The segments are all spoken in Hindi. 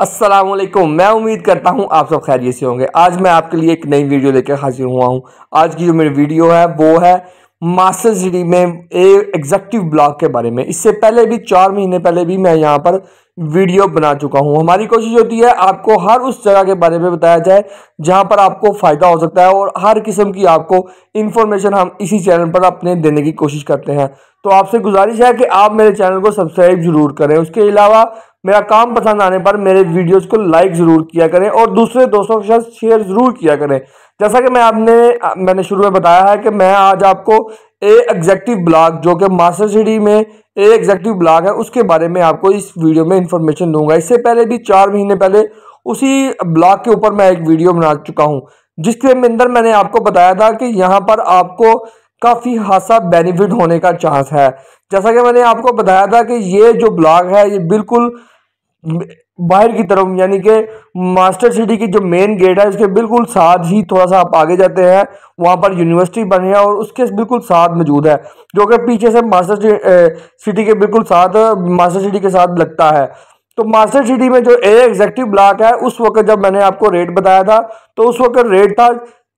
अस्सलामुअलैकुम। मैं उम्मीद करता हूं आप सब खैरियत से होंगे। आज मैं आपके लिए एक नई वीडियो लेकर हाजिर हुआ हूं। आज की जो मेरी वीडियो है वो है मास्टर सिटी में एग्जेक्टिव ब्लॉग के बारे में। इससे पहले भी 4 महीने पहले भी मैं यहां पर वीडियो बना चुका हूं। हमारी कोशिश होती है आपको हर उस जगह के बारे में बताया जाए जहां पर आपको फायदा हो सकता है, और हर किस्म की आपको इंफॉर्मेशन हम इसी चैनल पर अपने देने की कोशिश करते हैं। तो आपसे गुजारिश है कि आप मेरे चैनल को सब्सक्राइब जरूर करें। उसके अलावा मेरा काम पसंद आने पर मेरे वीडियोस को लाइक जरूर किया करें और दूसरे दोस्तों के साथ शेयर जरूर किया करें। जैसा कि मैंने शुरू में बताया है कि मैं आज आपको एग्जेक्टिव ब्लॉग, जो कि मास्टर सिटी में एग्जेक्टिव ब्लॉग है, उसके बारे में आपको इस वीडियो में इंफॉर्मेशन दूंगा। इससे पहले भी 4 महीने पहले उसी ब्लॉग के ऊपर मैं एक वीडियो बना चुका हूं, जिसके अंदर मैंने आपको बताया था कि यहाँ पर आपको काफ़ी खासा बेनिफिट होने का चांस है। जैसा कि मैंने आपको बताया था कि ये जो ब्लॉग है ये बिल्कुल बाहर की तरफ, यानी कि मास्टर सिटी की जो मेन गेट है उसके बिल्कुल साथ ही थोड़ा सा आप आगे जाते हैं, वहां पर यूनिवर्सिटी बनी है और उसके बिल्कुल साथ मौजूद है, जो कि पीछे से मास्टर सिटी के बिल्कुल साथ मास्टर सिटी के साथ लगता है। तो मास्टर सिटी में जो एग्जेक्टिव ब्लॉक है, उस वक्त जब मैंने आपको रेट बताया था तो उस वक्त रेट था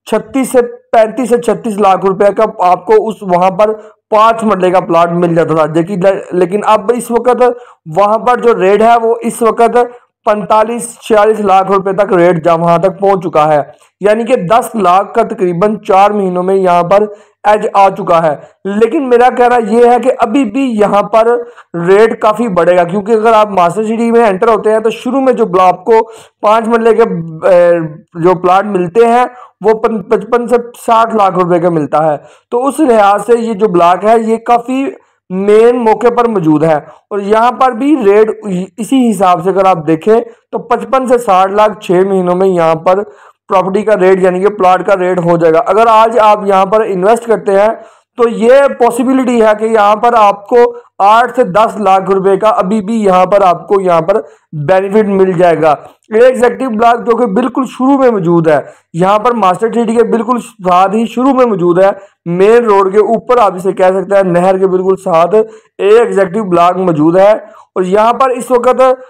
35 से 36 लाख रुपए का। आपको उस वहां पर 5 मरले का प्लॉट मिल जाता था। लेकिन अब इस वक्त वहां पर जो रेट है वो इस वक्त 45-46 लाख रुपए तक रेट वहां तक पहुंच चुका है, यानी कि 10 लाख का तकरीबन 4 महीनों में यहां पर एज आ चुका है। लेकिन मेरा कहना यह है कि अभी भी यहां पर रेट काफी बढ़ेगा, क्योंकि अगर आप मास्टर सिटी में एंटर होते हैं तो शुरू में जो आपको 5 मरले के जो प्लाट मिलते हैं वो 55 से 60 लाख रुपए का मिलता है। तो उस लिहाज से ये जो ब्लॉक है ये काफी मेन मौके पर मौजूद है, और यहाँ पर भी रेट इसी हिसाब से अगर आप देखें तो 55 से 60 लाख 6 महीनों में यहाँ पर प्रॉपर्टी का रेट, यानी कि प्लॉट का रेट हो जाएगा। अगर आज आप यहाँ पर इन्वेस्ट करते हैं तो ये पॉसिबिलिटी है कि यहाँ पर आपको 8 से 10 लाख रुपए का अभी भी यहाँ पर बेनिफिट मिल जाएगा। एग्जेक्टिव ब्लॉक जो कि बिल्कुल शुरू में मौजूद है, यहाँ पर मास्टर सिटी के बिल्कुल साथ ही शुरू में मौजूद है, मेन रोड के ऊपर, आप इसे कह सकते हैं नहर के बिल्कुल साथ एग्जेक्टिव ब्लॉक मौजूद है। और यहाँ पर इस वक्त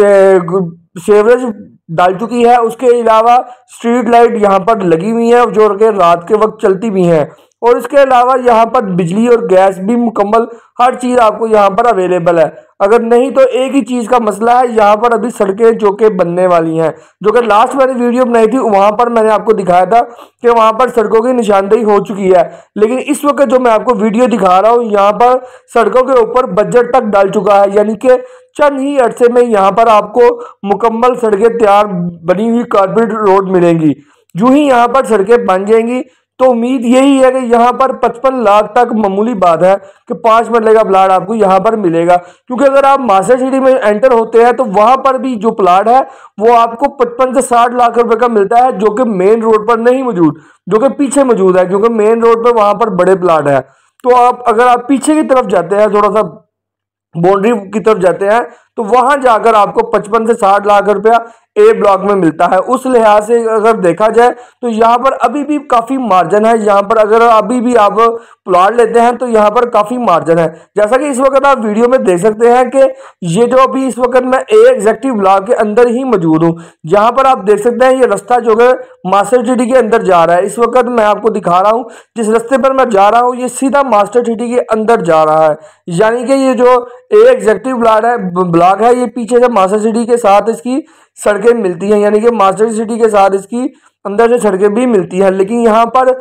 सेवरेज डाल चुकी है। उसके अलावा स्ट्रीट लाइट यहाँ पर लगी हुई है जो कि रात के वक्त चलती भी हैं, और इसके अलावा यहाँ पर बिजली और गैस भी मुकम्मल हर चीज़ आपको यहाँ पर अवेलेबल है। अगर नहीं तो एक ही चीज़ का मसला है, यहाँ पर अभी सड़कें जो कि बनने वाली हैं, जो कि लास्ट मैंने वीडियो बनाई थी वहाँ पर मैंने आपको दिखाया था कि वहाँ पर सड़कों की निशानदेही हो चुकी है। लेकिन इस वक्त जो मैं आपको वीडियो दिखा रहा हूँ, यहाँ पर सड़कों के ऊपर बजट तक डाल चुका है, यानी कि चंद ही अरसे में यहाँ पर आपको मुकम्मल सड़कें तैयार बनी हुई कारपेट रोड मिलेंगी। जो ही यहाँ पर सड़कें बन जाएंगी तो उम्मीद यही है कि यहाँ पर 55 लाख तक मामूली बात है कि 5 मरले का प्लाट आपको यहाँ पर मिलेगा। क्योंकि अगर आप मास्टर सिटी में एंटर होते हैं तो वहां पर भी जो प्लाट है वो आपको 55 से 60 लाख रुपए का मिलता है, जो कि मेन रोड पर नहीं मौजूद, जो कि पीछे मौजूद है, क्योंकि मेन रोड पर वहां पर बड़े प्लाट है। तो अगर आप पीछे की तरफ जाते हैं, थोड़ा सा बाउंड्री की तरफ जाते हैं, तो वहां जाकर आपको 55 से 60 लाख रुपया ए ब्लॉक में मिलता है। उस लिहाज से अगर देखा जाए तो यहाँ पर अभी भी काफी मार्जिन है। यहाँ पर अगर अभी भी आप प्लॉट लेते हैं तो यहाँ पर काफी मार्जिन है। जैसा कि इस वक्त आप वीडियो में देख सकते हैं कि ये जो अभी इस वक्त मैं एग्जेक्टिव ब्लॉक के अंदर ही मौजूद हूँ। जहाँ पर आप देख सकते हैं ये रास्ता जो है मास्टर सिटी के अंदर जा रहा है। इस वक्त मैं आपको दिखा रहा हूँ जिस रास्ते पर मैं जा रहा हूँ ये सीधा मास्टर सिटी के अंदर जा रहा है, यानी कि ये जो एग्जेक्टिव ब्लॉक है ये पीछे से मास्टर सिटी के साथ इसकी सड़कें मिलती हैं, यानी कि मास्टर सिटी के साथ इसकी अंदर से सड़कें भी मिलती हैं। लेकिन यहाँ पर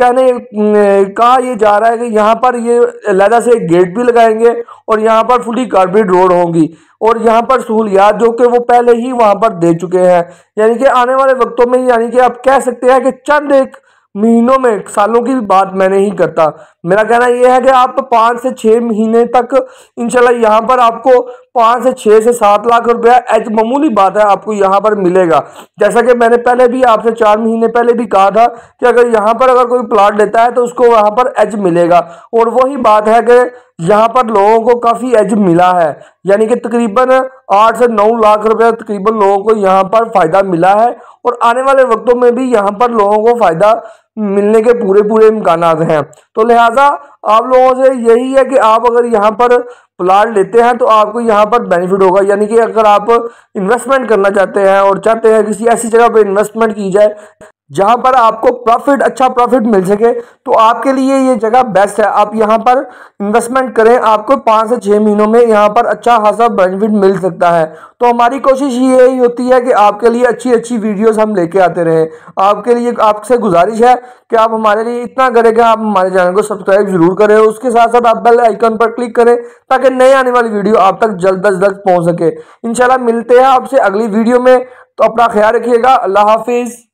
कहा ये जा रहा है कि यहाँ पर ये अलहदा से एक गेट भी लगाएंगे और यहाँ पर फुली कारपेट रोड होंगी, और यहाँ पर सहूलियात जो कि वो पहले ही वहाँ पर दे चुके हैं, यानी कि आने वाले वक्तों में, यानी कि आप कह सकते हैं कि चंद एक महीनों में, सालों की बात मैं नहीं करता। मेरा कहना यह है कि आप 5 से 6 महीने तक इंशाल्लाह यहाँ पर आपको 5 से 6 से 7 लाख रुपया एज मामूली बात है आपको यहाँ पर मिलेगा। जैसा कि मैंने पहले भी आपसे 4 महीने पहले भी कहा था कि अगर यहाँ पर अगर कोई प्लॉट लेता है तो उसको वहाँ पर एज मिलेगा, और वही बात है कि यहाँ पर लोगों को काफ़ी एज मिला है, यानी कि तकरीबन 8 से 9 लाख रुपया तकरीबन लोगों को यहाँ पर फ़ायदा मिला है, और आने वाले वक्तों में भी यहाँ पर लोगों को फ़ायदा मिलने के पूरे पूरे इम्कान हैं। तो लिहाजा आप लोगों से यही है कि आप अगर यहाँ पर प्लाट लेते हैं तो आपको यहाँ पर बेनिफिट होगा, यानी कि अगर आप इन्वेस्टमेंट करना चाहते हैं और चाहते हैं किसी ऐसी जगह पर इन्वेस्टमेंट की जाए जहां पर आपको अच्छा प्रॉफिट मिल सके, तो आपके लिए ये जगह बेस्ट है। आप यहां पर इन्वेस्टमेंट करें, आपको 5 से 6 महीनों में यहां पर अच्छा खासा बेनिफिट मिल सकता है। तो हमारी कोशिश यही होती है कि आपके लिए अच्छी अच्छी वीडियोस हम लेके आते रहें। आपके लिए आपसे गुजारिश है कि आप हमारे लिए इतना करें कि आप हमारे चैनल को सब्सक्राइब जरूर करें, उसके साथ साथ आप बेल आइकन पर क्लिक करें ताकि नई आने वाली वीडियो आप तक जल्द अज जल्द पहुंच सके। इंशाल्लाह मिलते हैं आपसे अगली वीडियो में, तो अपना ख्याल रखिएगा। अल्लाह हाफिज।